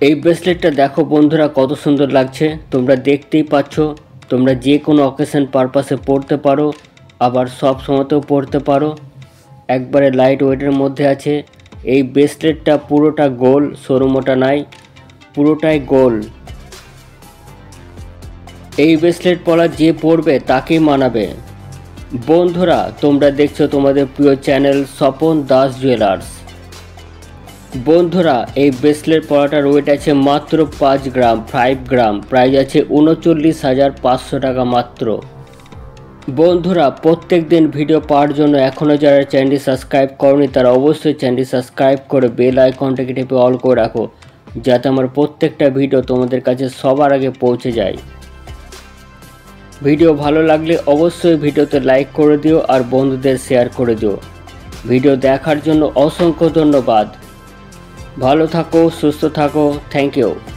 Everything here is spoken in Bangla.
এই ব্রেসলেটটা দেখো বন্ধুরা কত সুন্দর লাগছে। তোমরা দেখতেই পাচ্ছ। তোমরা যে কোনো অকেশন পারপাসে পরতে পারো, আবার সব সময়তেও পরতে পারো। একবারে লাইট ওয়েটের মধ্যে আছে। এই ব্রেসলেটটা পুরোটা গোল, সরুমোটা নাই, পুরোটাই গোল। এই ব্রেসলেট পরা যে পরবে তাকেই মানাবে। বন্ধুরা তোমরা দেখছো তোমাদের প্রিয় চ্যানেল স্বপন দাস জুয়েলার্স। বন্ধুরা এই ব্রেসলেট পরাটার ওয়েট আছে মাত্র 5 গ্রাম, 5 গ্রাম। প্রাইস আছে 39,500 টাকা মাত্র। বন্ধুরা প্রত্যেক দিন ভিডিও পাওয়ার জন্য এখনও যারা চ্যানেলটি সাবস্ক্রাইব করনি তারা অবশ্যই চ্যানেলটি সাবস্ক্রাইব করে বেল আইকনটাকে টিপে অল করে রাখো, যাতে আমার প্রত্যেকটা ভিডিও তোমাদের কাছে সবার আগে পৌঁছে যায়। ভিডিও ভালো লাগলে অবশ্যই ভিডিওতে লাইক করে দিও আর বন্ধুদের শেয়ার করে দিও। ভিডিও দেখার জন্য অসংখ্য ধন্যবাদ। ভালো থাকো, সুস্থ থাকো। Thank you.